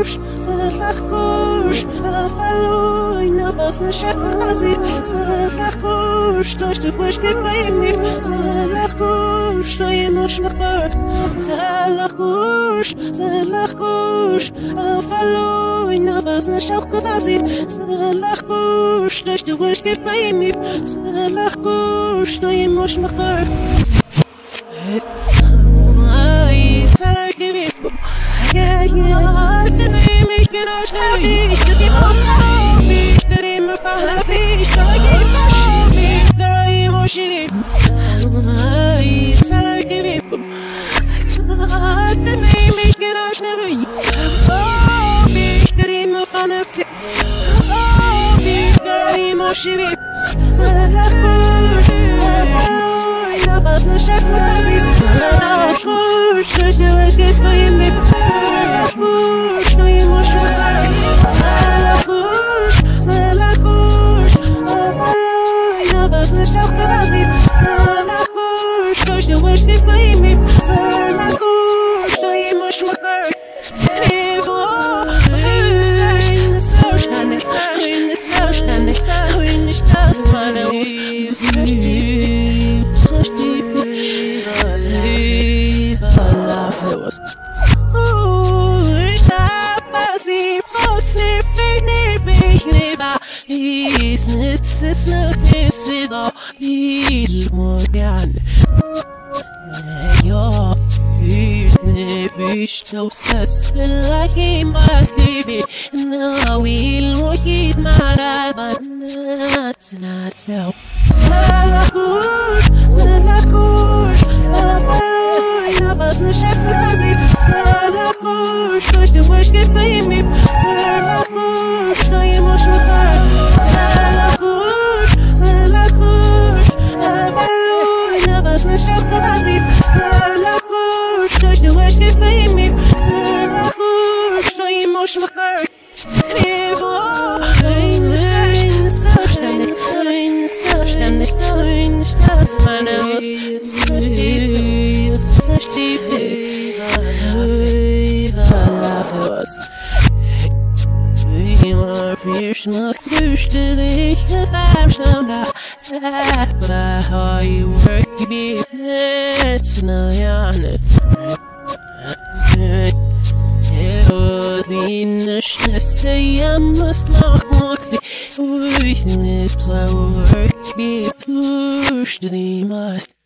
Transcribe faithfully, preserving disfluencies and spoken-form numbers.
kush, zela kush, afaloi na vas na shafazi, zela kush, durch die Busch bei mir, zela kush, do je mosh machbar, zela kush, zela kush, afaloi na vas na shafazi, zela kush, durch die Busch bei mir, zela kush, do je mosh machbar. Yeah, yeah, the name is gonna stop me. Just keep on me. The name of my feet. Keep me. The name of she. I said, give it. The name is gonna stop me. Oh, me. The name of my feet. Oh, me. The name of she. The was na chef magazin. La couche, je te laisse que me. La couche, no y mosh machbar. La couche, c'est la couche. La was na chef magazin. La couche, je te laisse que me. La couche, no y mosh machbar. In the Zustand, in the Zustand, in the Zustand, Ooh, ich hab sie vor sie findet mich lieber. Ist nichts, ist nichts, ist doch viel modern. Ja, ich ne bist du das like him was T V. No, we'll walk it my but that's not so. La couche, c'est la couche. Was na chef magazin, c'est la couche, durch die Busch bei mir, c'est la couche, no y mosh machbar, c'est la couche, c'est la couche, avaloina was na chef magazin, c'est la couche, durch die Busch bei mir, c'est la couche, no y mosh machbar. Zuständig, zuständig, das meine was. First look, first to the I'm some now. Sapa, how you work, you be it's no yarn. In the stay, I must not walk the with lips. I work, be pushed to the must.